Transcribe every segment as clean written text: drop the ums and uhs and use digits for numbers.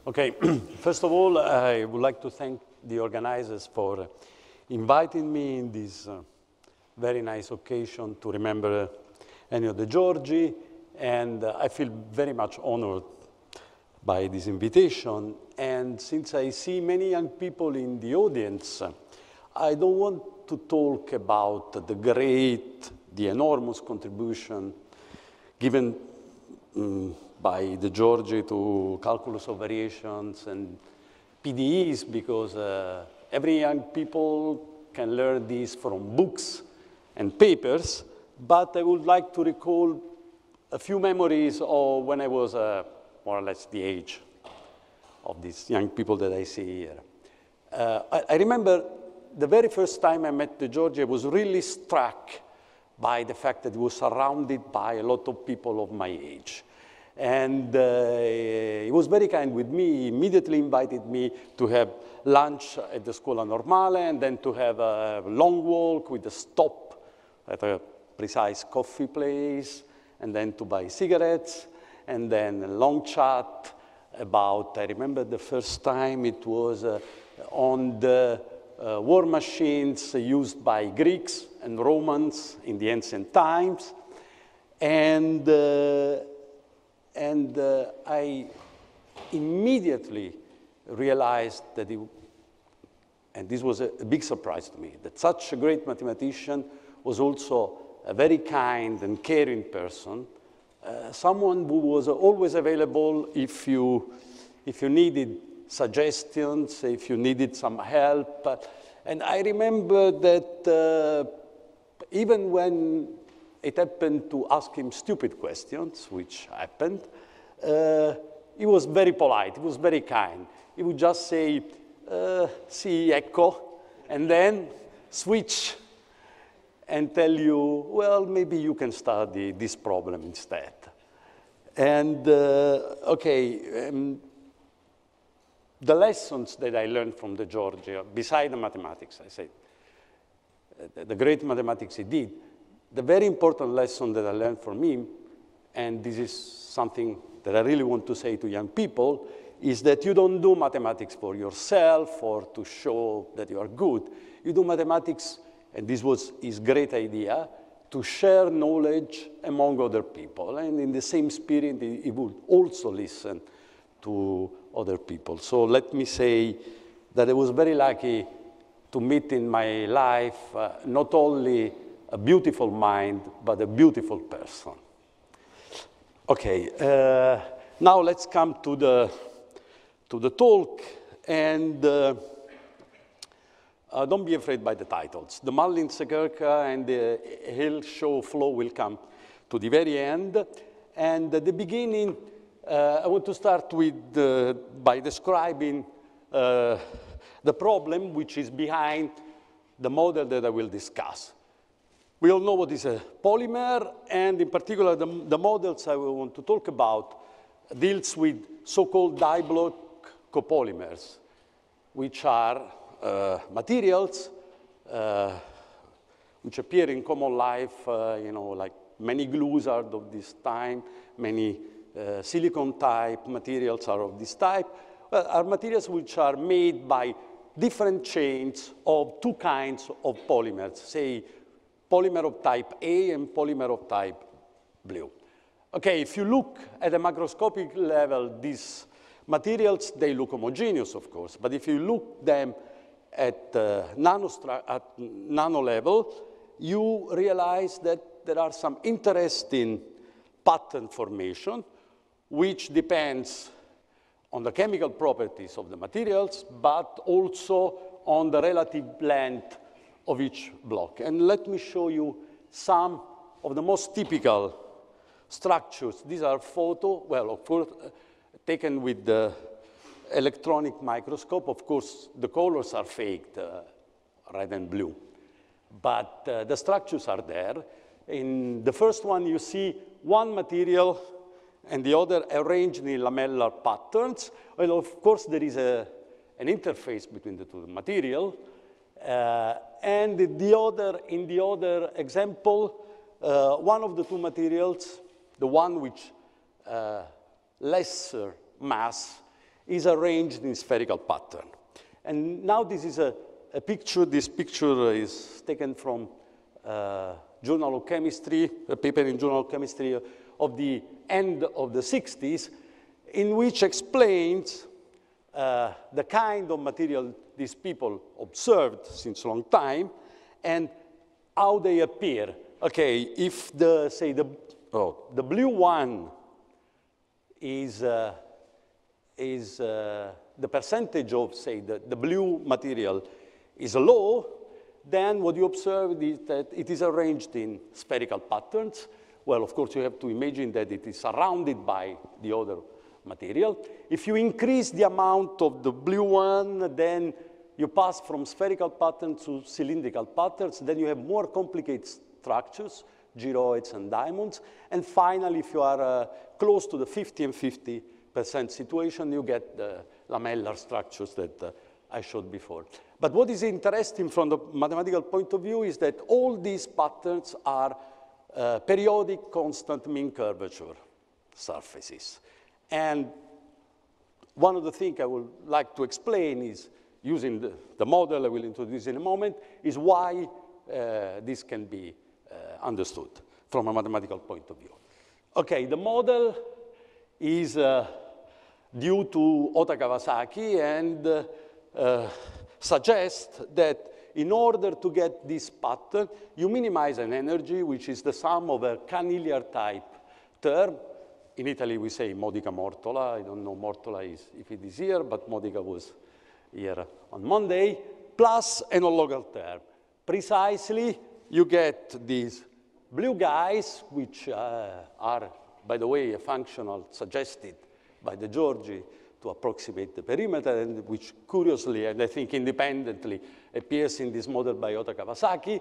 Okay, first of all, I would like to thank the organizers for inviting me in this very nice occasion to remember Ennio De Giorgi, and I feel very much honored by this invitation. And since I see many young people in the audience, I don't want to talk about the enormous contribution given by De Giorgi to calculus of variations and PDEs, because every young people can learn this from books and papers, but I would like to recall a few memories of when I was more or less the age of these young people that I see here. I remember the very first time I met De Giorgi, I was really struck by the fact that he was surrounded by a lot of people of my age. And he was very kind with me. He immediately invited me to have lunch at the Scuola Normale, and then to have a long walk with a stop at a precise coffee place, and then to buy cigarettes, and then a long chat about, I remember the first time it was on the war machines used by Greeks and Romans in the ancient times. And I immediately realized that and this was a big surprise to me, that such a great mathematician was also a very kind and caring person, someone who was always available if you needed suggestions, if you needed some help. And I remember that even when it happened to ask him stupid questions, which happened, he was very polite, he was very kind. He would just say, sì, ecco, and then switch and tell you, well, maybe you can study this problem instead. And the lessons that I learned from De Giorgi, beside the mathematics, I said, the great mathematics he did, the very important lesson that I learned from him, and this is something that I really want to say to young people, is that you don't do mathematics for yourself or to show that you are good. You do mathematics, and this was his great idea, to share knowledge among other people. And in the same spirit, he would also listen to other people. So let me say that I was very lucky to meet in my life not only a beautiful mind, but a beautiful person. Okay, now let's come to the talk, and don't be afraid by the titles. The Mullins-Sekirka and the Hill-Shaw flow will come to the very end. And at the beginning, I want to start with by describing the problem which is behind the model that I will discuss. We all know what is a polymer, and in particular, the models I want to talk about deals with so-called diblock copolymers, which are materials which appear in common life, like many glues are of this time, many silicon-type materials are of this type, are materials which are made by different chains of two kinds of polymers, say, polymer of type A and polymer of type blue. Okay, if you look at a macroscopic level, these materials, they look homogeneous, of course, but if you look them at nano level, you realize that there are some interesting pattern formation, which depends on the chemical properties of the materials, but also on the relative length of each block. And let me show you some of the most typical structures. These are well, of course, taken with the electronic microscope. Of course, the colors are faked, red and blue. But the structures are there. In the first one, you see one material and the other arranged in lamellar patterns. Well, of course, there is an interface between the two materials. And in the other example, one of the two materials, the one which lesser mass, is arranged in spherical pattern. And now this is a picture. This picture is taken from Journal of Chemistry, a paper in Journal of Chemistry of the end of the 60s, in which explains the kind of material these people observed since a long time and how they appear. Okay, if the blue one is the percentage of, say, the blue material is low, then what you observe is that it is arranged in spherical patterns. Well, of course, you have to imagine that it is surrounded by the other material. If you increase the amount of the blue one, then you pass from spherical patterns to cylindrical patterns. Then you have more complicated structures, gyroids and diamonds. And finally, if you are close to the 50 and 50% situation, you get the lamellar structures that I showed before. But what is interesting from the mathematical point of view is that all these patterns are periodic constant mean curvature surfaces. And one of the things I would like to explain is, using the model I will introduce in a moment, is why this can be understood from a mathematical point of view. Okay, the model is due to Ohta-Kawasaki and suggests that in order to get this pattern, you minimize an energy which is the sum of a caniliar type term. In Italy, we say modica mortola. I don't know mortola if it is here, but modica was here on Monday, plus an orthogonal term. Precisely, you get these blue guys, which are, by the way, a functional suggested by de Giorgi to approximate the perimeter, and which curiously, and I think independently, appears in this model by Ohta-Kawasaki,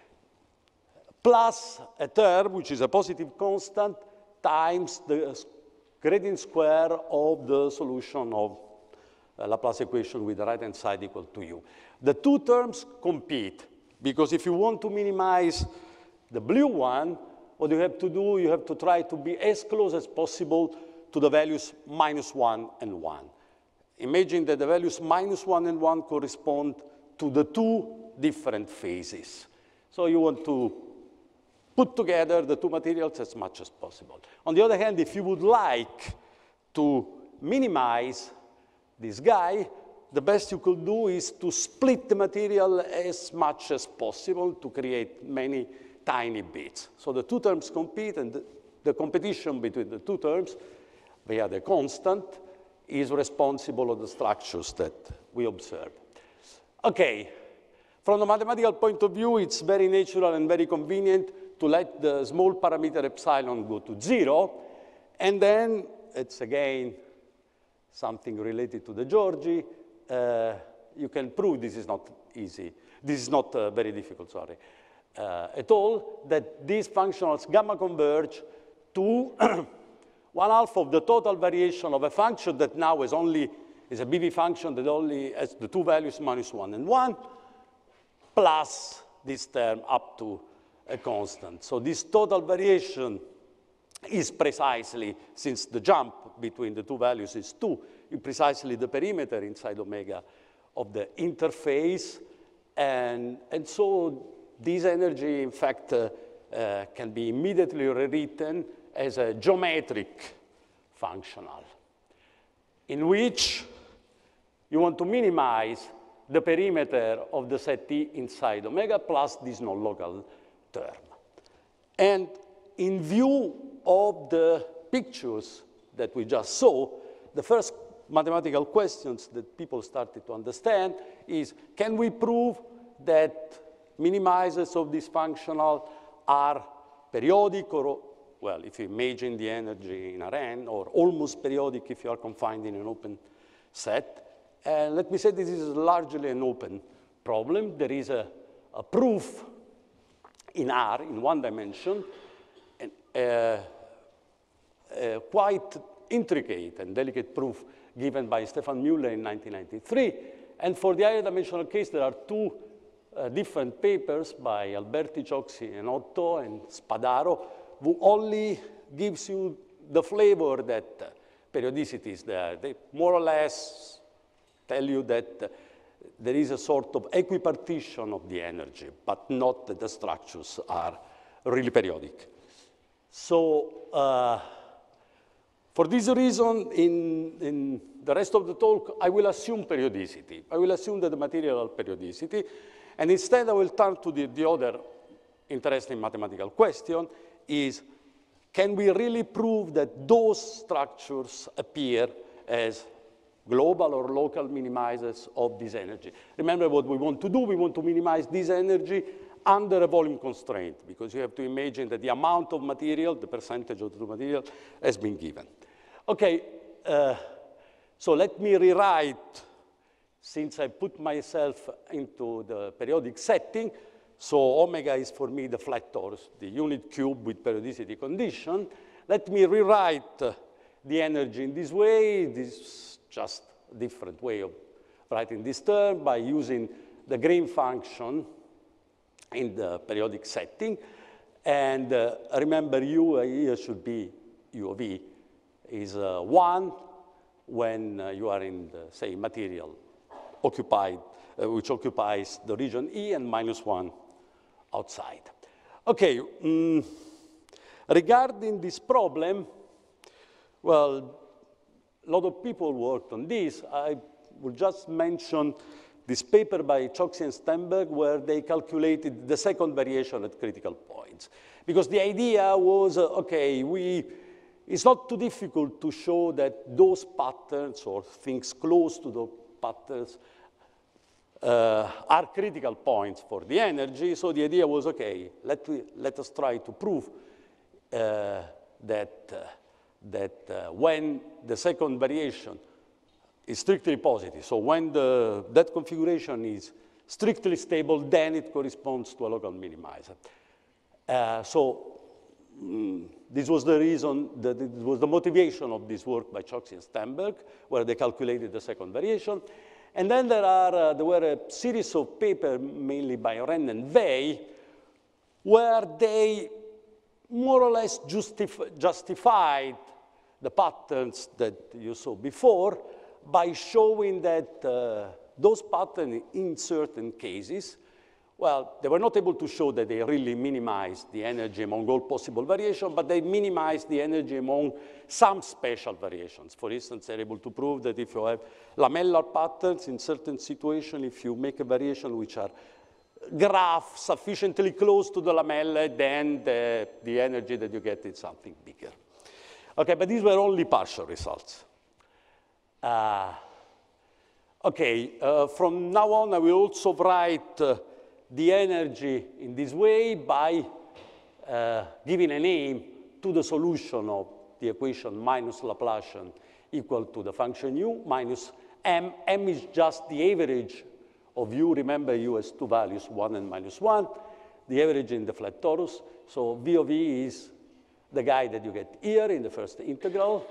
plus a term, which is a positive constant, times the gradient square of the solution of Laplace equation with the right-hand side equal to u. The two terms compete, because if you want to minimize the blue one, what you have to do, you have to try to be as close as possible to the values -1 and 1. Imagine that the values -1 and 1 correspond to the two different phases. So you want to put together the two materials as much as possible. On the other hand, if you would like to minimize this guy, the best you could do is to split the material as much as possible to create many tiny bits. So the two terms compete, and the competition between the two terms via the constant is responsible for the structures that we observe. Okay, from the mathematical point of view, it's very natural and very convenient to let the small parameter epsilon go to 0, and then it's again something related to de Giorgi. You can prove this is not easy. This is not very difficult, sorry, at all, that these functionals gamma converge to 1/2 of the total variation of a function that now is a BV function that only has the two values -1 and 1, plus this term up to a constant. So this total variation is precisely, since the jump between the two values is 2, is precisely the perimeter inside omega of the interface. And so this energy, in fact, can be immediately rewritten as a geometric functional, in which you want to minimize the perimeter of the set T inside omega plus this non-local term. And in view of the pictures that we just saw, the first mathematical questions that people started to understand is, can we prove that minimizers of this functional are periodic, or, well, if you imagine the energy in Rn, or almost periodic if you are confined in an open set? And let me say this is largely an open problem. There is a proof in R, in one dimension, quite intricate and delicate proof given by Stefan Müller in 1993. And for the higher dimensional case, there are two different papers by Alberti, Cioxi, and Otto, and Spadaro, who only gives you the flavor that periodicities there. They more or less tell you that there is a sort of equipartition of the energy, but not that the structures are really periodic. So for this reason, in the rest of the talk, I will assume periodicity. I will assume that the material has periodicity, and instead I will turn to the other interesting mathematical question is, can we really prove that those structures appear as global or local minimizers of this energy? Remember what we want to do. We want to minimize this energy under a volume constraint, because you have to imagine that the amount of material, the percentage of the material, has been given. Okay, so let me rewrite, since I put myself into the periodic setting. So omega is for me the flat torus, the unit cube with periodicity condition. Let me rewrite the energy in this way. This is just a different way of writing this term by using the Green function in the periodic setting. And remember, U here should be U of E is 1 when you are in the, say, material occupied, which occupies the region E, and -1 outside. Okay, regarding this problem, well, a lot of people worked on this. I will just mention this paper by Choksi and Stenberg, where they calculated the second variation at critical points. Because the idea was, okay, it's not too difficult to show that those patterns or things close to those patterns are critical points for the energy. So the idea was, okay, let us try to prove that when the second variation is strictly positive, so when that configuration is strictly stable, then it corresponds to a local minimizer. This was the reason, that it was the motivation of this work by Choksi and Stenberg, where they calculated the second variation. And then there were a series of papers, mainly by Ren and Wei, where they more or less justified the patterns that you saw before by showing that those patterns, in certain cases, well, they were not able to show that they really minimized the energy among all possible variations, but they minimized the energy among some special variations. For instance, they're able to prove that if you have lamellar patterns in certain situations, if you make a variation which are graph sufficiently close to the lamella, then the energy that you get is something bigger. Okay, but these were only partial results. From now on, I will also write the energy in this way by giving a name to the solution of the equation minus Laplacian equal to the function u minus m. M is just the average of u. Remember, u has two values, 1 and -1, the average in the flat torus. So v of e is the guy that you get here in the first integral.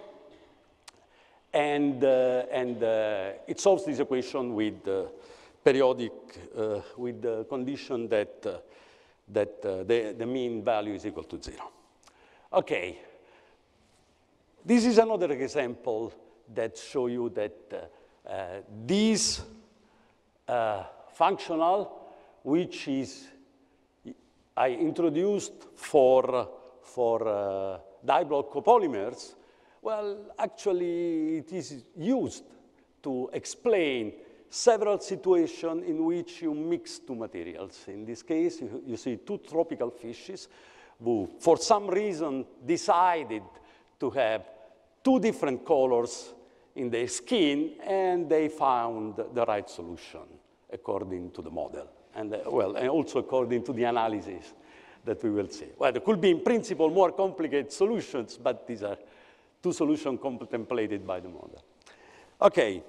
And it solves this equation with periodic, with the condition that the mean value is equal to 0. Okay. This is another example that shows you that this functional, which is I introduced for diblock copolymers, well, actually, it is used to explain several situations in which you mix two materials. In this case, you see two tropical fishes who, for some reason, decided to have two different colors in their skin, and they found the right solution according to the model, and also according to the analysis that we will see. Well, there could be, in principle, more complicated solutions, but these are two solutions contemplated by the model. Okay.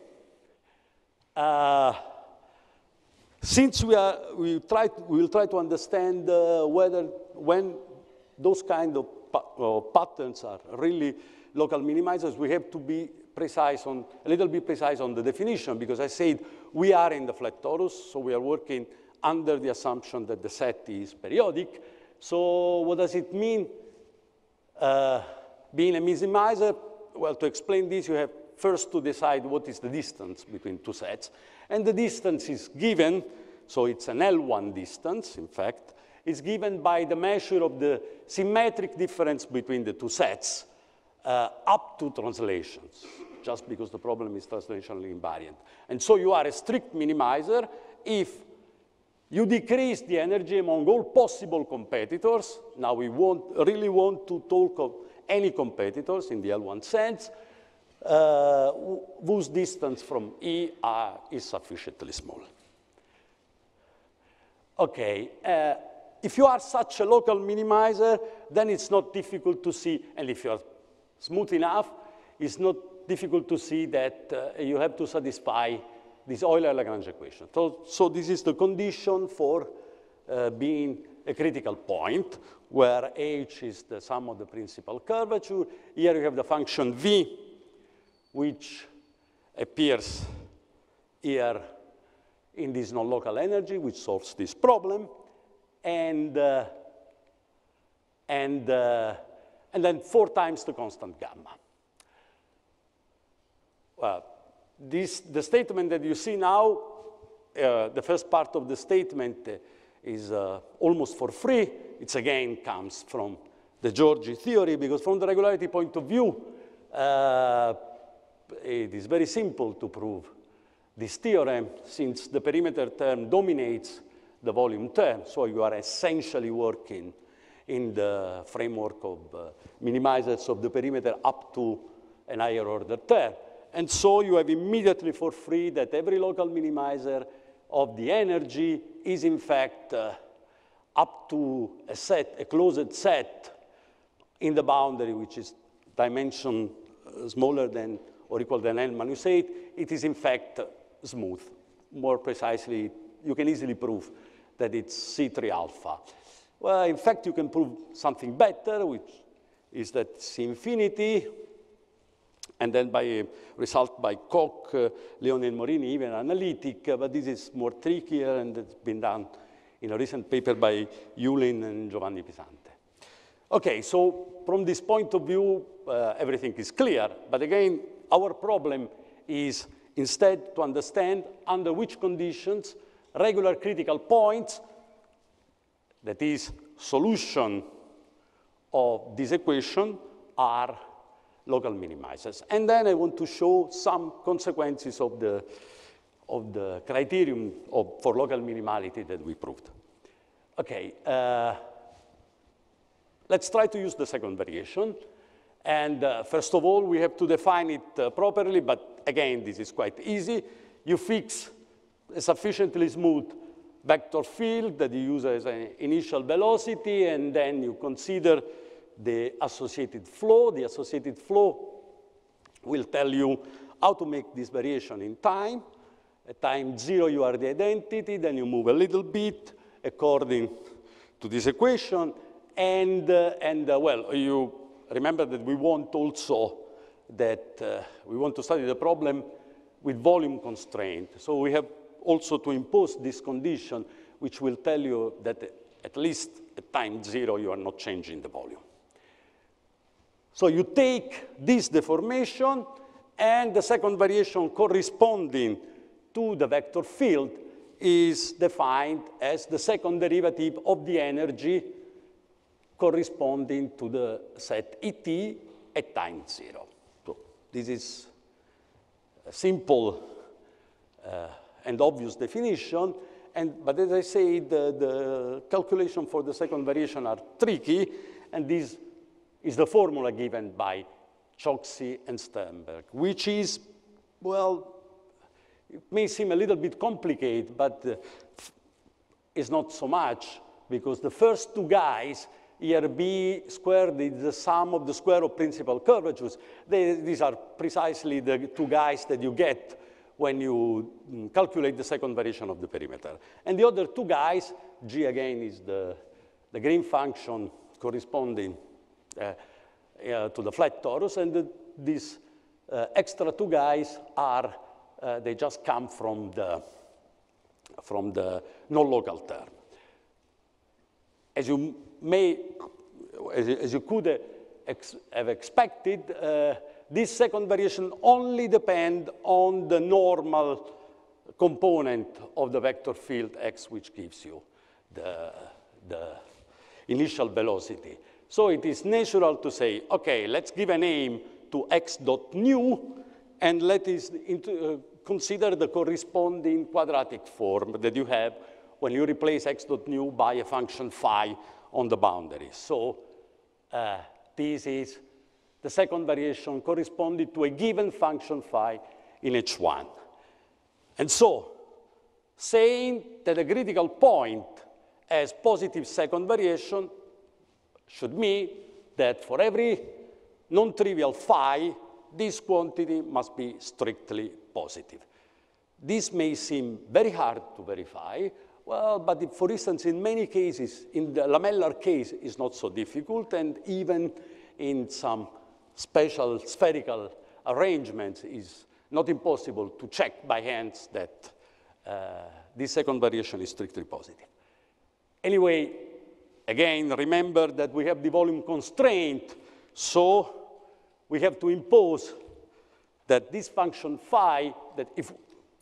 Since we will try to understand when those kind of patterns are really local minimizers, we have to be precise a little bit precise on the definition, because I said we are in the flat torus, so we are working under the assumption that the set is periodic. So what does it mean? Being a minimizer, well, to explain this, you have first to decide what is the distance between two sets. And the distance is given, so it's an L1 distance, in fact, is given by the measure of the symmetric difference between the two sets up to translations, just because the problem is translationally invariant. And so you are a strict minimizer if you decrease the energy among all possible competitors. Now we really want to talk of any competitors in the L1 sense, whose distance from E is sufficiently small. Okay, if you are such a local minimizer, then it's not difficult to see, and if you are smooth enough, it's not difficult to see that you have to satisfy this Euler-Lagrange equation. So this is the condition for being a critical point, where H is the sum of the principal curvature. Here you have the function V, which appears here in this non-local energy, which solves this problem. And then 4 times the constant gamma. Well, the statement that you see now, the first part of the statement is almost for free. It again comes from the Giorgi theory, because from the regularity point of view, it is very simple to prove this theorem, since the perimeter term dominates the volume term. So you are essentially working in the framework of minimizers of the perimeter up to an higher order term. And so you have immediately for free that every local minimizer of the energy is in fact up to a set, a closed set in the boundary, which is dimension smaller than or equal than n minus 8. It is in fact smooth. More precisely, you can easily prove that it's C3 alpha. Well, in fact, you can prove something better, which is that C infinity, and then by a result by Koch, Leone and Morini, even analytic, but this is more trickier, and it's been done in a recent paper by Yulin and Giovanni Pisante. Okay, so from this point of view, everything is clear. But again, our problem is instead to understand under which conditions regular critical points, that is, solution of this equation, are local minimizers. And then I want to show some consequences of the criterion for local minimality that we proved. Okay, let's try to use the second variation. And first of all, we have to define it properly, but again, this is quite easy. You fix a sufficiently smooth vector field that you use as an initial velocity, and then you consider the associated flow. The associated flow will tell you how to make this variation in time. At time 0, you are the identity. Then you move a little bit according to this equation. And well, you remember that we want also that we want to study the problem with volume constraint. So we have also to impose this condition, which will tell you that at least at time 0, you are not changing the volume. So you take this deformation, and the second variation corresponding to the vector field is defined as the second derivative of the energy corresponding to the set Et at time 0. So this is a simple and obvious definition, but as I say, the calculation for the second variation are tricky, and this is the formula given by Choksi and Sternberg, which is, well, it may seem a little bit complicated, but it's not so much, because the first two guys, here B squared is the sum of the square of principal curvatures. These are precisely the two guys that you get when you calculate the second variation of the perimeter. And the other two guys, G again is the Green function corresponding to the flat torus, and these extra two guys are, they just come from the non-local term. As you could have expected, this second variation only depends on the normal component of the vector field x, which gives you the initial velocity. So it is natural to say, okay, let's give a name to x dot nu, and let us consider the corresponding quadratic form that you have when you replace x dot nu by a function phi on the boundary. So this is the second variation corresponding to a given function phi in H1. And so, saying that a critical point has positive second variation should mean that for every non-trivial phi, this quantity must be strictly positive. This may seem very hard to verify, well, but if, for instance, in many cases, in the lamellar case, it's not so difficult, and even in some special spherical arrangements, it's not impossible to check by hands that this second variation is strictly positive. Anyway, again, remember that we have the volume constraint, so we have to impose that this function phi, that if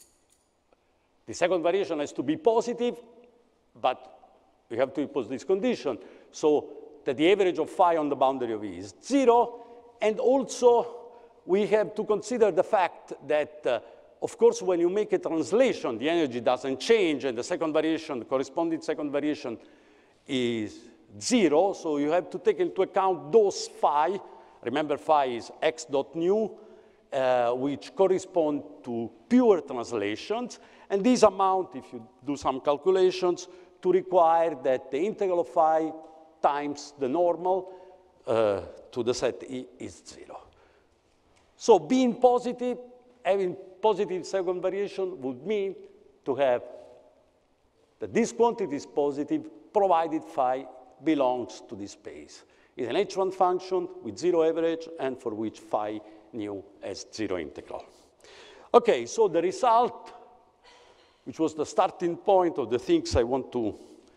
the second variation has to be positive, but we have to impose this condition, so that the average of phi on the boundary of E is 0, and also we have to consider the fact that, of course, when you make a translation, the energy doesn't change, and the second variation, the corresponding second variation is 0, so you have to take into account those phi. Remember, phi is x dot nu, which correspond to pure translations, and these amount, if you do some calculations, to require that the integral of phi times the normal to the set E is 0. So being positive, having positive second variation would mean to have that this quantity is positive provided phi belongs to this space. It's an H1 function with 0 average and for which phi nu has 0 integral. Okay, so the result, which was the starting point of the things I want to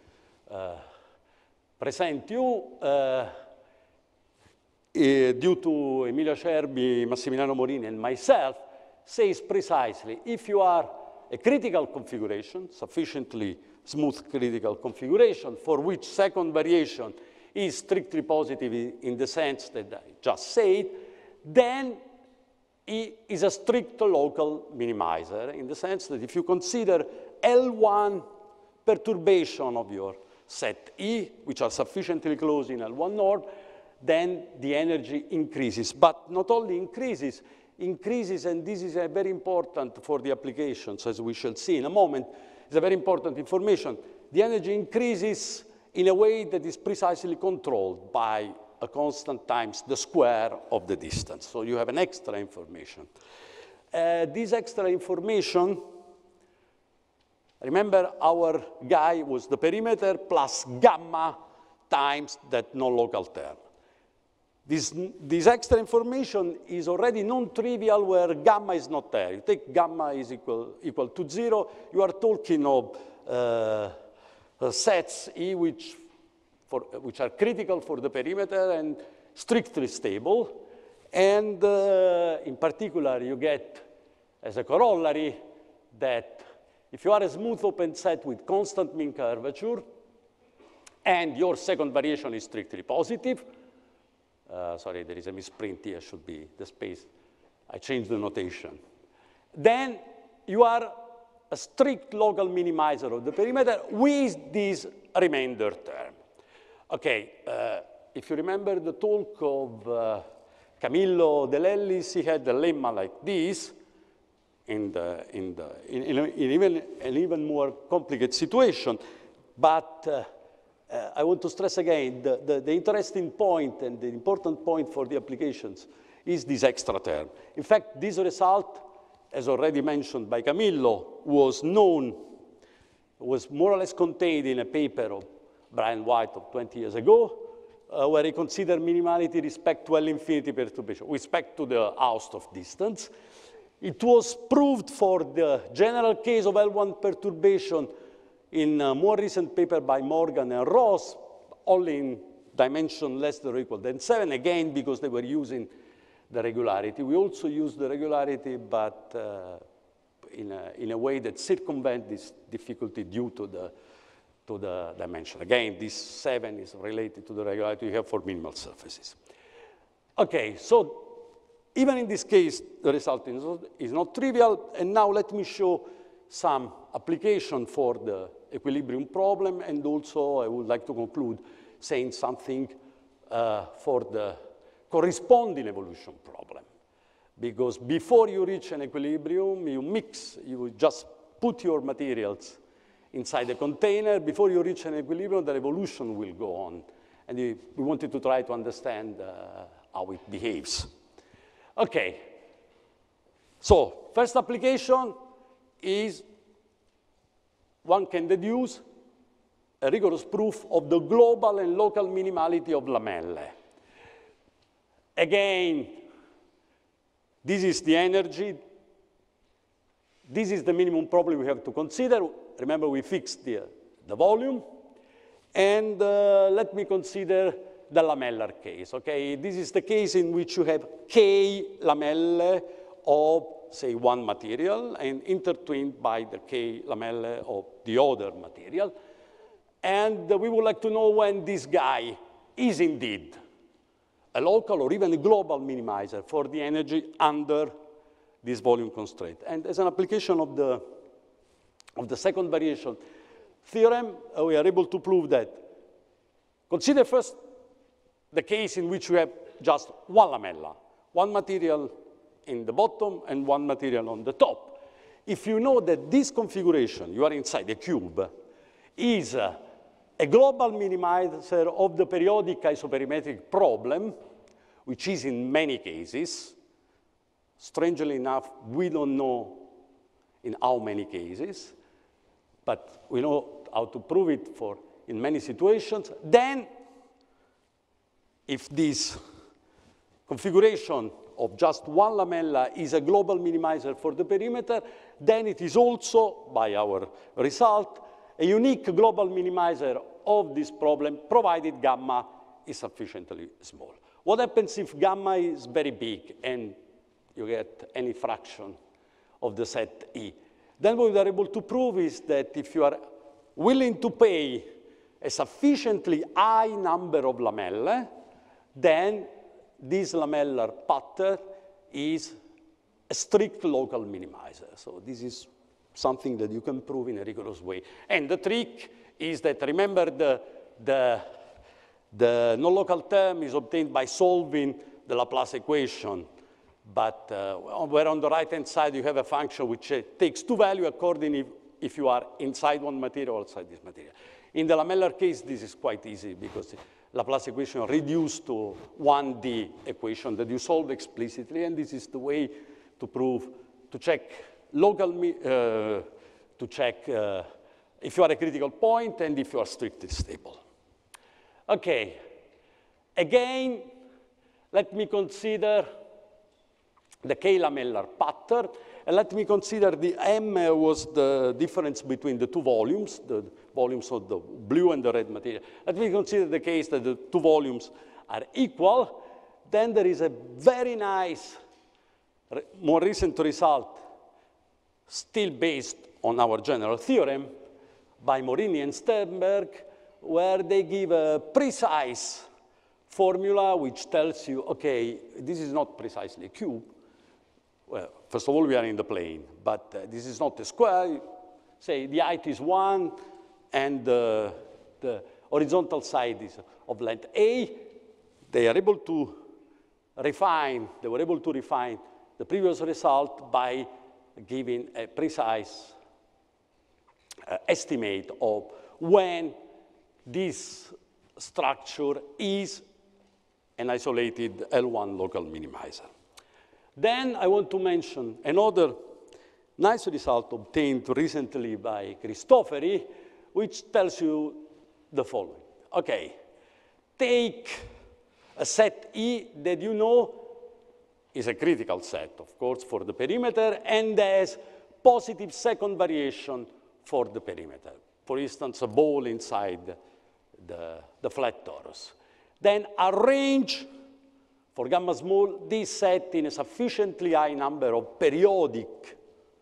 present you, due to Emilio Cerbi, Massimiliano Morini, and myself, says precisely if you are a critical configuration, sufficiently smooth critical configuration, for which second variation is strictly positive in the sense that I just said, then E is a strict local minimizer in the sense that if you consider L1 perturbation of your set E, which are sufficiently close in L1 node, then the energy increases. But not only increases, and this is very important for the applications, as we shall see in a moment. It's a very important information. The energy increases in a way that is precisely controlled by a constant times the square of the distance. So you have an extra information. This extra information, remember our guy was the perimeter plus gamma times that non-local term. This extra information is already non-trivial where gamma is not there. You take gamma is equal to 0. You are talking of sets E which are critical for the perimeter and strictly stable. And in particular, you get as a corollary that if you are a smooth open set with constant mean curvature and your second variation is strictly positive, sorry, there is a misprint here, should be the space. I changed the notation. Then you are a strict local minimizer of the perimeter with this remainder term. Okay, if you remember the talk of Camillo De Lellis, he had a lemma like this in an even more complicated situation. But I want to stress again, the interesting point and the important point for the applications is this extra term. In fact, this result, as already mentioned by Camillo, was known, was more or less contained in a paper of Brian White of 20 years ago, where he considered minimality respect to L-infinity perturbation, with respect to the Hausdorff distance. It was proved for the general case of L1 perturbation in a more recent paper by Morgan and Ross, only in dimension less than or equal than 7, again, because they were using the regularity. We also use the regularity, but in a way that circumvents this difficulty due to the dimension. Again, this 7 is related to the regularity we have for minimal surfaces. Okay, so even in this case, the result is not trivial. And now let me show some application for the equilibrium problem. And also, I would like to conclude saying something for the corresponding evolution problem. Because before you reach an equilibrium, you just put your materials inside a container. Before you reach an equilibrium, the evolution will go on. And we wanted to try to understand how it behaves. Okay, so first application is one can deduce a rigorous proof of the global and local minimality of lamellae. Again, this is the energy. This is the minimum problem we have to consider. Remember, we fixed the volume. And let me consider the lamellar case, okay? This is the case in which you have K lamellae of, say, one material and intertwined by the K lamellae of the other material. And we would like to know when this guy is indeed a local or even a global minimizer for the energy under this volume constraint. And as an application of the second variation theorem, we are able to prove that. Consider first the case in which we have just one lamella, one material in the bottom and one material on the top. If you know that this configuration, you are inside a cube, is a global minimizer of the periodic isoperimetric problem, which is in many cases, strangely enough, we don't know in how many cases, but we know how to prove it in many situations, then if this configuration of just one lamella is a global minimizer for the perimeter, then it is also, by our result, a unique global minimizer of this problem, provided gamma is sufficiently small. What happens if gamma is very big and you get any fraction of the set E? Then what we are able to prove is that if you are willing to pay a sufficiently high number of lamellae, then this lamellar pattern is a strict local minimizer. So this is something that you can prove in a rigorous way. And the trick is that, remember, the non-local term is obtained by solving the Laplace equation. But where on the right-hand side you have a function which takes two values according if you are inside one material or outside this material. In the lamellar case, this is quite easy because Laplace equation reduced to 1D equation that you solve explicitly, and this is the way to prove, to check local, to check if you are a critical point and if you are strictly stable. Okay, again, let me consider the K-lamellar pattern, and let me consider the M was the difference between the two volumes, the volumes of the blue and the red material. Let me consider the case that the two volumes are equal. Then there is a very nice, more recent result, still based on our general theorem, by Morini and Sternberg, where they give a precise formula which tells you, okay, this is not precisely a cube. Well, first of all, we are in the plane, but this is not a square. Say the height is 1, and the horizontal side is of length A. They are able to refine, they were able to refine the previous result by giving a precise estimate of when this structure is an isolated L1 local minimizer. Then I want to mention another nice result obtained recently by Cristofori, which tells you the following. Okay, take a set E that you know is a critical set, of course, for the perimeter, and has positive second variation for the perimeter. For instance, a ball inside the flat torus. Then arrange for gamma small, this set in a sufficiently high number of periodic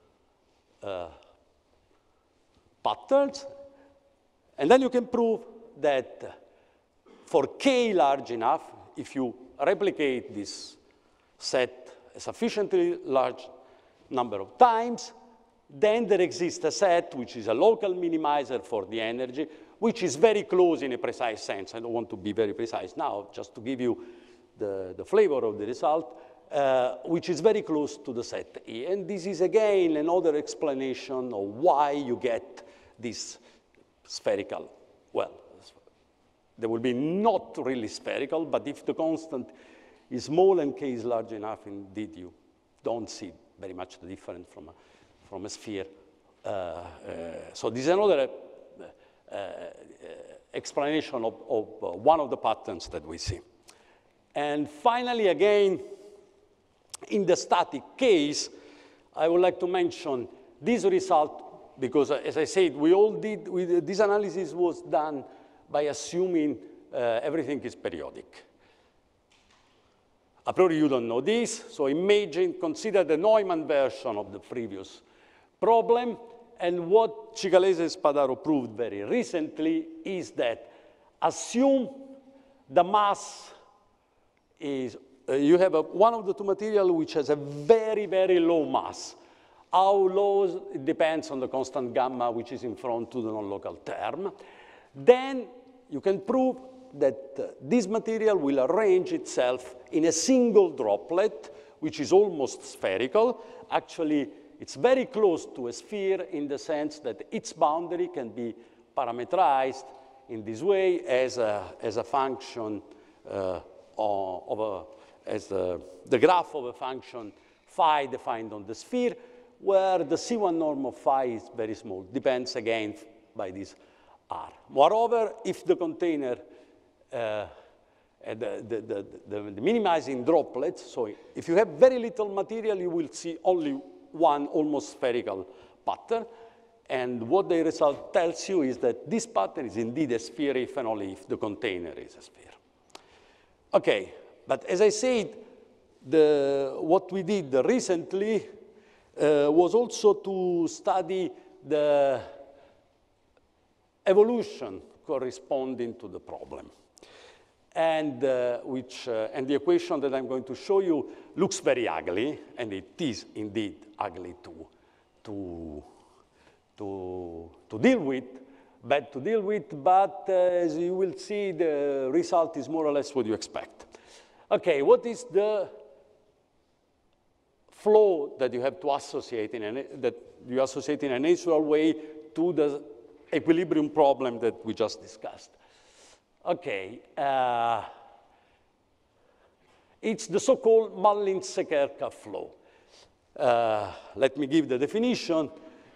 patterns. And then you can prove that for k large enough, if you replicate this set a sufficiently large number of times, then there exists a set which is a local minimizer for the energy, which is very close in a precise sense. I don't want to be very precise now, just to give you the flavor of the result, which is very close to the set E. And this is, again, another explanation of why you get this spherical, well, they will be not really spherical, but if the constant is small and k is large enough, indeed you don't see very much the difference from a sphere. So this is another explanation of one of the patterns that we see. And finally, again, in the static case, I would like to mention this result, because as I said, this analysis was done by assuming everything is periodic. A priori, you don't know this, so consider the Neumann version of the previous problem, and what Cicalese and Spadaro proved very recently is that assume the mass is, you have one of the two materials which has a very, very low mass. How low, it depends on the constant gamma which is in front to the non-local term. Then you can prove that this material will arrange itself in a single droplet, which is almost spherical. Actually, it's very close to a sphere in the sense that its boundary can be parametrized in this way as a function as the graph of a function phi defined on the sphere, where the C1 norm of phi is very small. Depends, again, by this R. Moreover, if the container, the minimizing droplets, so if you have very little material, you will see only one almost spherical pattern. And what the result tells you is that this pattern is indeed a sphere if and only if the container is a sphere. Okay, but as I said, what we did recently was also to study the evolution corresponding to the problem. And, and the equation that I'm going to show you looks very ugly, and it is indeed ugly to deal with, bad to deal with, but as you will see, the result is more or less what you expect. Okay, what is the flow that you have to associate in a natural way to the equilibrium problem that we just discussed? Okay, it's the so-called Mullins-Sekerka flow. Let me give the definition.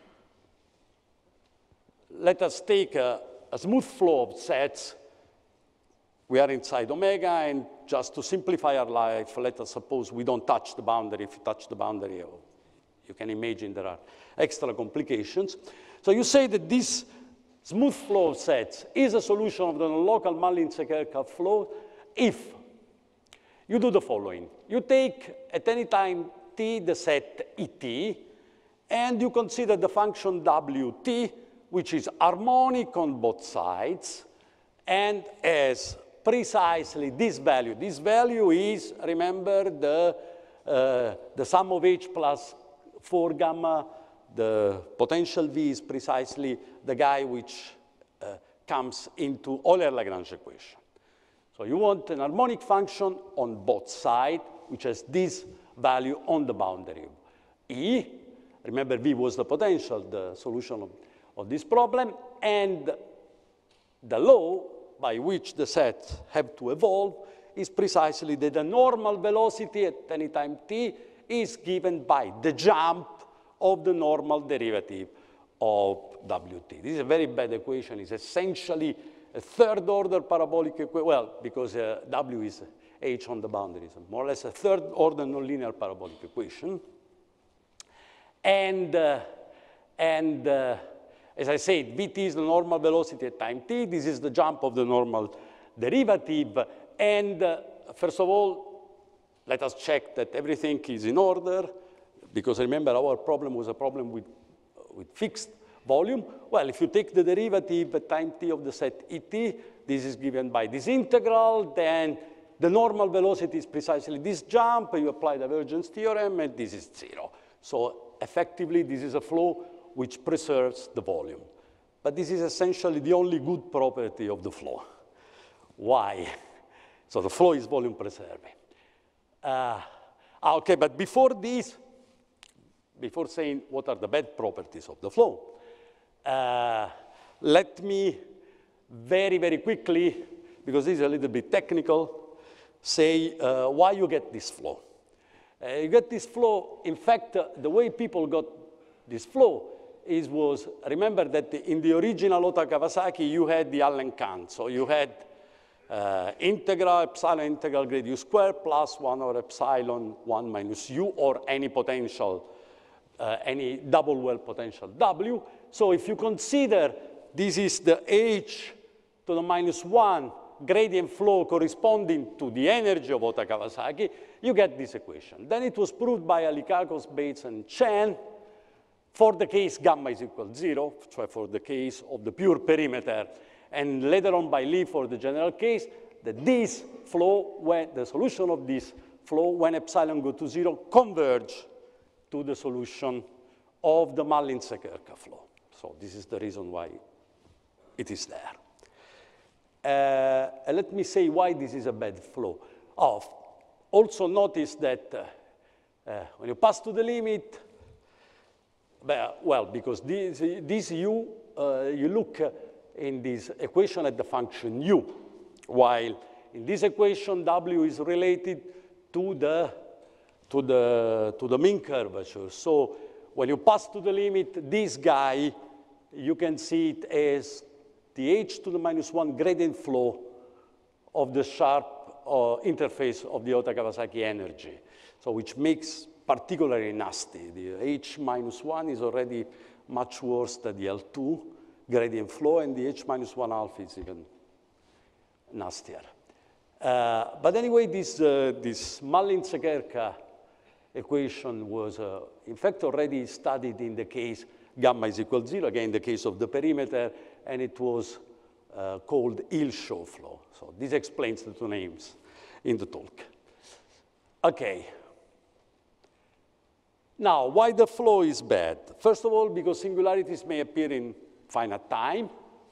Let us take a smooth flow of sets. We are inside omega, and just to simplify our life, let us suppose we don't touch the boundary. If you touch the boundary, you can imagine there are extra complications. So you say that this smooth flow of sets is a solution of the local Mullins-Sekerka flow if you do the following. You take at any time t the set Et, and you consider the function Wt, which is harmonic on both sides, and as precisely this value. This value is, remember, the sum of h plus 4 gamma. The potential V is precisely the guy which comes into Euler-Lagrange equation. So you want an harmonic function on both sides, which has this value on the boundary of E. Remember, V was the potential, the solution of this problem. And the law by which the sets have to evolve is precisely that the normal velocity at any time t is given by the jump of the normal derivative of Wt. This is a very bad equation. It's essentially a third-order parabolic equation. Well, because W is h on the boundary. So more or less a third-order nonlinear parabolic equation. And as I said, Vt is the normal velocity at time t. This is the jump of the normal derivative. And first of all, let us check that everything is in order, because remember our problem was a problem with fixed volume. Well, if you take the derivative at time t of the set et, this is given by this integral, then the normal velocity is precisely this jump, you apply the divergence theorem, and this is 0. So effectively, this is a flow which preserves the volume. But this is essentially the only good property of the flow. Why? So the flow is volume preserving. Okay, but before this, before saying what are the bad properties of the flow, let me very, very quickly, because this is a little bit technical, say why you get this flow. You get this flow, in fact, the way people got this flow was, remember that in the original Ohta-Kawasaki, you had the Allen count. So you had integral, epsilon integral grade u squared plus 1 over epsilon 1 minus u, or any potential, any double well potential w. So if you consider this is the h to the minus 1 gradient flow corresponding to the energy of Ohta-Kawasaki, you get this equation. Then it was proved by Alikakos, Bates, and Chen for the case gamma is equal to 0, so for the case of the pure perimeter, and later on by Lee for the general case, that this flow, when the solution of this flow, when epsilon go to 0, converge to the solution of the Malin-Sekerka flow. So this is the reason why it is there. Let me say why this is a bad flow. Also notice that when you pass to the limit, well, because this u, you look in this equation at the function u, while in this equation w is related to the mean curvature. So when you pass to the limit, this guy, you can see it as the h to the minus 1 gradient flow of the sharp interface of the Ohta-Kawasaki energy, so which makes particularly nasty. The h minus 1 is already much worse than the L2 gradient flow, and the h minus 1 alpha is even nastier. But anyway, this Malin-Sekerka equation was, in fact, already studied in the case gamma is equal to 0, again, the case of the perimeter, and it was called Ilshaw flow. So this explains the two names in the talk. Okay. Now, why the flow is bad? First of all, because singularities may appear in finite time,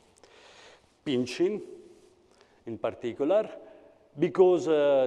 pinching in particular, because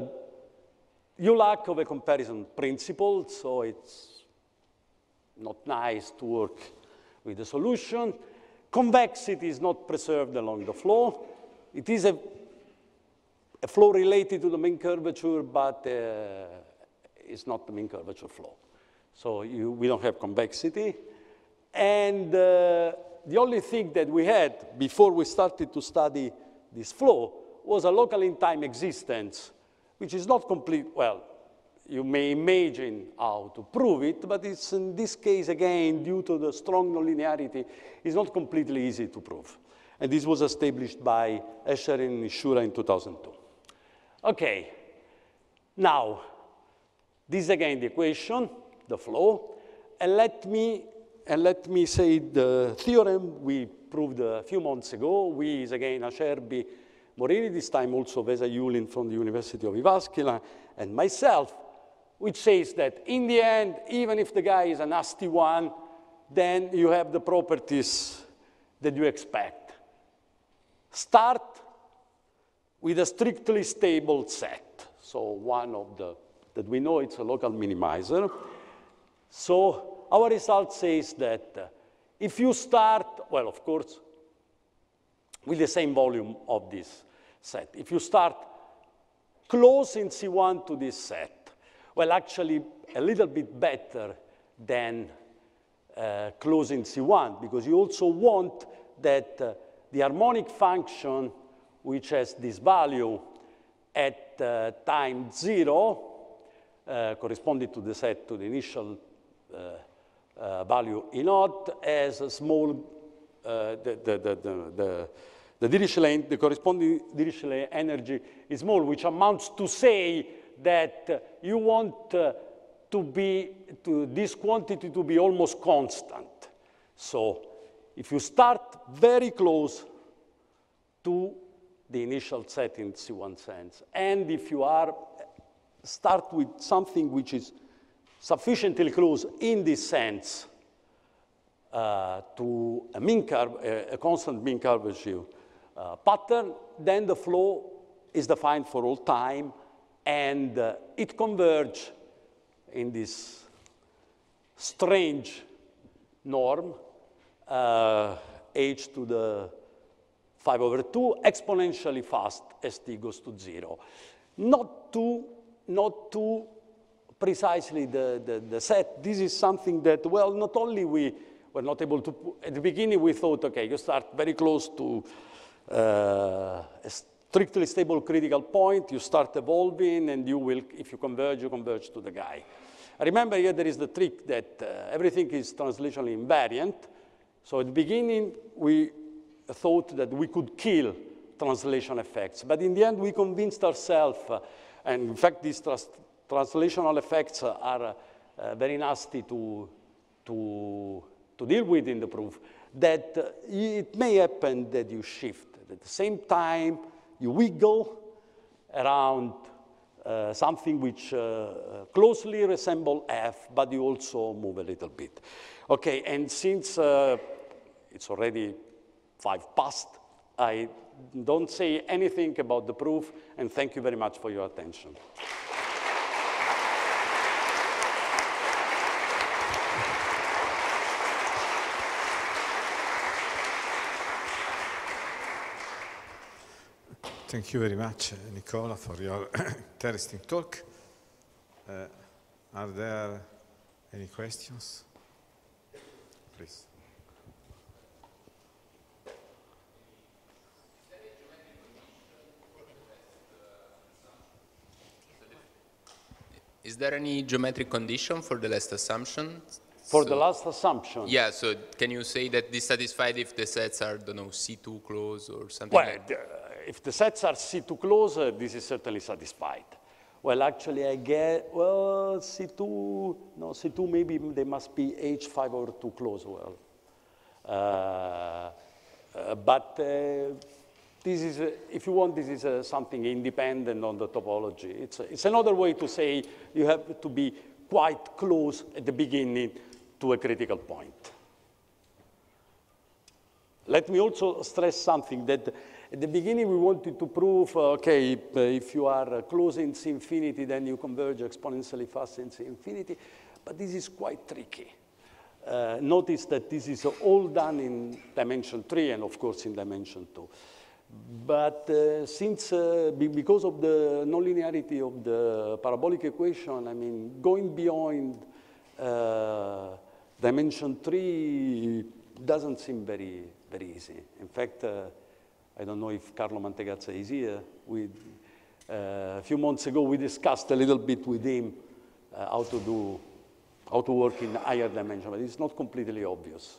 you lack of a comparison principle, so it's not nice to work with the solution. Convexity is not preserved along the flow. It is a flow related to the mean curvature, but it's not the mean curvature flow. So we don't have convexity. And the only thing that we had before we started to study this flow was a local in time existence, which is not complete. Well, you may imagine how to prove it, but it's in this case, again, due to the strong nonlinearity, it's not completely easy to prove. And this was established by Escher and Nishura in 2002. Okay, now, this is again the equation, the flow, and let me say the theorem we proved a few months ago. We is again Acerbi, Morini, this time also Vesa Yulin from the University of Jyväskylä, and myself, which says that in the end, even if the guy is a nasty one, then you have the properties that you expect. Start with a strictly stable set. So one of the, that we know it's a local minimizer. So our result says that if you start, well, of course, with the same volume of this set. If you start close in C1 to this set, well, actually, a little bit better than close in C1, because you also want that the harmonic function, which has this value at time 0, corresponding to the set to the initial value in naught, as a small, the Dirichlet, the corresponding Dirichlet energy is small, which amounts to say that you want this quantity to be almost constant. So if you start very close to the initial set in C1 sense, and if you start with something which is sufficiently close in this sense to a constant mean curvature pattern, then the flow is defined for all time, and it converges in this strange norm, h to the 5/2, exponentially fast as t goes to 0. Not too precisely the set. This is something that, well, not only we were not able to, at the beginning we thought, okay, you start very close to a strictly stable critical point, you start evolving, and you will, if you converge to the guy. Remember here there is the trick that everything is translationally invariant. So at the beginning, we thought that we could kill translation effects. But in the end, we convinced ourselves, and in fact, these translational effects are very nasty to deal with in the proof, that it may happen that you shift. At the same time, you wiggle around something which closely resembles F, but you also move a little bit. Okay, and since it's already 5 past, I don't say anything about the proof, and thank you very much for your attention. Thank you very much, Nicola, for your interesting talk. Are there any questions? Please. Is there any geometric condition for the last assumption? For the last assumption? Yeah, so can you say that this is satisfied if the sets are, don't know, C2 close or something like that? If the sets are C2 close, this is certainly satisfied. Well, actually, I get, well, C2 maybe they must be H5/2 close, well. But this is, if you want, this is something independent on the topology. It's another way to say you have to be quite close at the beginning to a critical point. Let me also stress something that at the beginning we wanted to prove, okay, if you are close in C infinity, then you converge exponentially fast in C infinity, but this is quite tricky. Notice that this is all done in dimension 3 and of course in dimension 2. But because of the nonlinearity of the parabolic equation, I mean, going beyond dimension 3 doesn't seem very easy. In fact, I don't know if Carlo Mantegazza is here. A few months ago, we discussed a little bit with him how to work in higher dimension, but it's not completely obvious.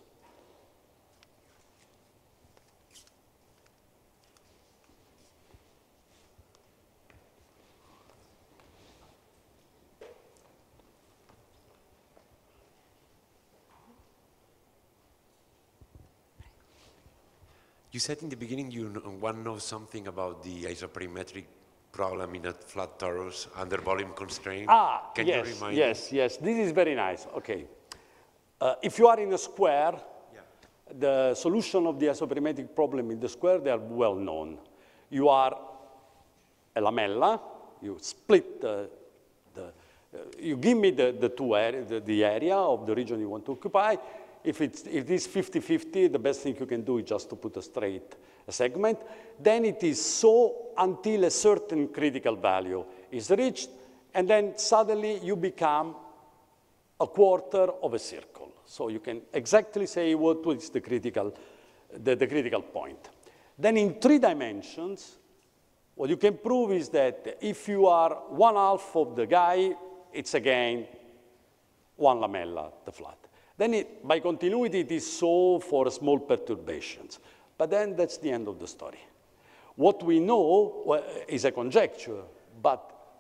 You said in the beginning you want to know something about the isoperimetric problem in a flat torus under volume constraint. Can you remind me? Yes. This is very nice. Okay. If you are in a square, the solution of the isoperimetric problem in the square, they are well known. You are a lamella. You split you give me the area of the region you want to occupy. If it is 50-50, the best thing you can do is just to put a straight segment. Then it is so until a certain critical value is reached, and then suddenly you become a quarter of a circle. So you can exactly say what is the critical point. Then in 3 dimensions, what you can prove is that if you are 1/2 of the guy, it's again 1 lamella, the flat. Then by continuity, it is so for small perturbations. But then that's the end of the story. What we know is a conjecture, but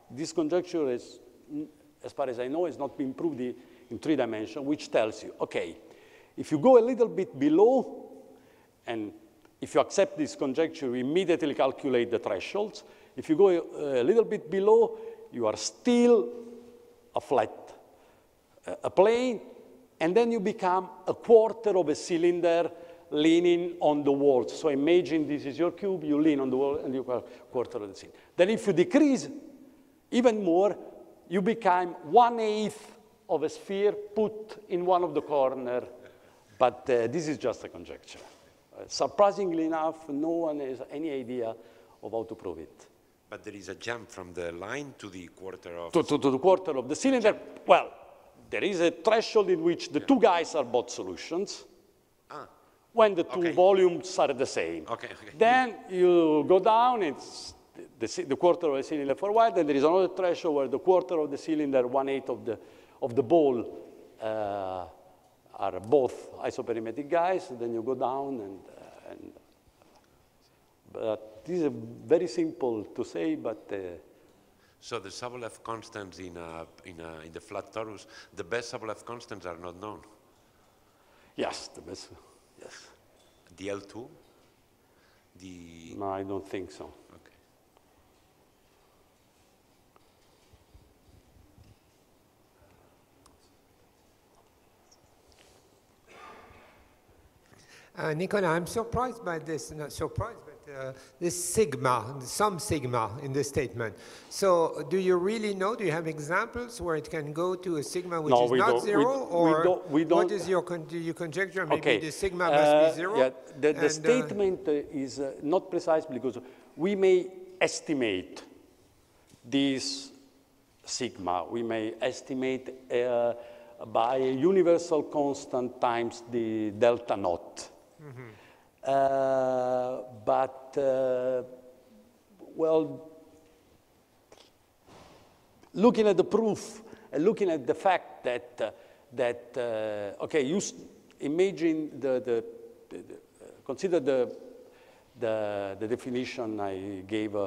this conjecture is, as far as I know, has not been proved in 3 dimensions, which tells you, okay, if you go a little bit below, and if you accept this conjecture, you immediately calculate the thresholds. If you go a little bit below, you are still a flat, a plane, and then you become a quarter of a cylinder leaning on the wall. So imagine this is your cube, you lean on the wall, and you are a quarter of the cylinder. Then if you decrease even more, you become 1/8 of a sphere put in one of the corners. But this is just a conjecture. Surprisingly enough, no one has any idea of how to prove it. But there is a jump from the line to the quarter of... To the quarter of the cylinder. Well, there is a threshold in which the 2 guys are both solutions. When the 2 volumes are the same. Then you go down, it's the quarter of the cylinder for wide, and there is another threshold where the quarter of the cylinder, 1/8 of the ball are both isoperimetric guys, and then you go down, but this is very simple to say, but... So the Sobolev constants in the flat torus, the best Sobolev constants are not known? Yes, the best, yes. The L2? No, I don't think so. Nicola, I'm surprised by this, not surprised, but this sigma, some sigma in the statement. So do you really know, do you have examples where it can go to a sigma which is not 0? Or we don't. What is your, do you conjecture maybe the sigma must be 0? Yeah, the statement is not precise because we may estimate this sigma. We may estimate by a universal constant times the delta naught. Well, looking at the proof and looking at the fact that okay, you imagine consider the definition I gave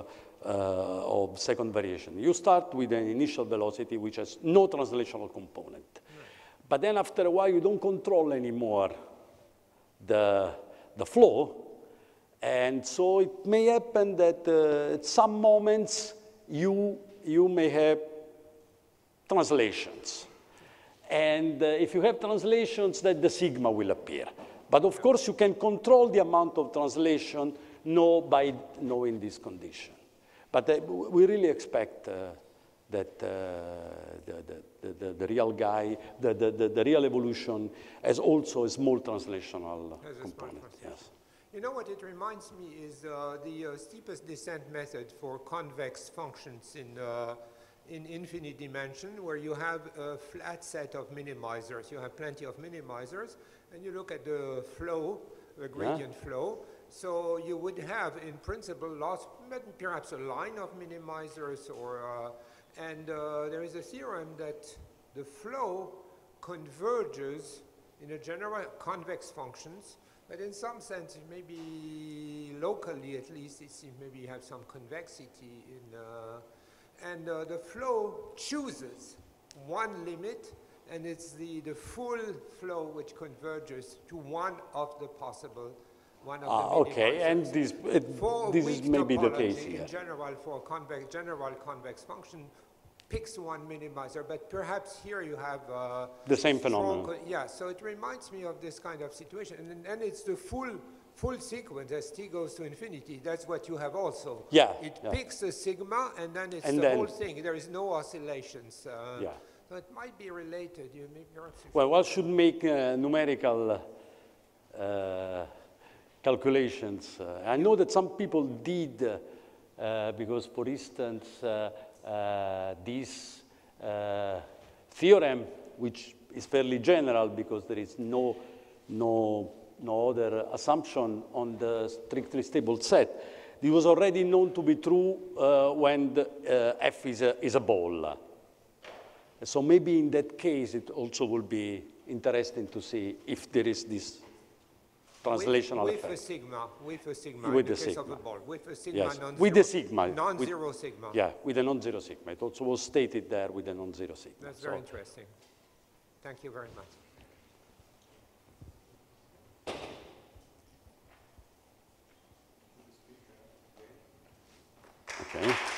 of second variation. You start with an initial velocity which has no translational component, but then after a while you don't control anymore the flow, and so it may happen that at some moments you may have translations, and if you have translations, then the sigma will appear. But of course, you can control the amount of translation by knowing this condition. But we really expect that the real guy, the real evolution has also a small translational component. Yes. You know what it reminds me is the steepest descent method for convex functions in infinite dimension, where you have a flat set of minimizers. You have plenty of minimizers, and you look at the flow, the gradient flow. So you would have, in principle, perhaps a line of minimizers, or and there is a theorem that the flow converges in a general convex functions, but in some sense, maybe locally at least, it seems maybe you have some convexity in, and the flow chooses one limit, and it's the full flow which converges to one of the possible. Okay, and this is maybe the case here. In general, for general convex function, picks one minimizer, but perhaps here you have the same phenomenon. Yeah, so it reminds me of this kind of situation, and then it's the full sequence as t goes to infinity. That's what you have also. Yeah. It picks a sigma, and then it's the whole thing. There is no oscillations. Yeah. So it might be related. Well, one should make numerical calculations. I know that some people did, because, for instance, this theorem, which is fairly general because there is no other assumption on the strictly stable set, it was already known to be true when the F is a ball. So maybe in that case, it also will be interesting to see if there is this translational with effect. A sigma, with a sigma, With in the case sigma. of a ball, with a sigma, Yes, non-zero, with the sigma. non-zero sigma. Yeah, with a non-zero sigma. It also was stated there with a non-zero sigma. That's very interesting. Thank you very much. Okay.